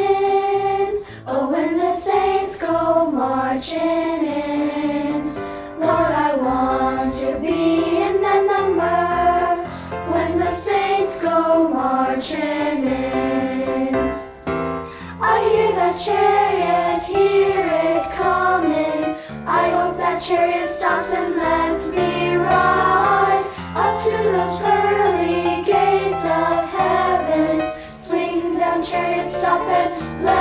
in. Oh, when the saints go marching in. Lord, I want to be in that number when the saints go marching in. I hear that chariot, hear it coming. I hope that chariot stops and lets me ride up to those pearly gates of heaven. Swing down, chariot, stop and let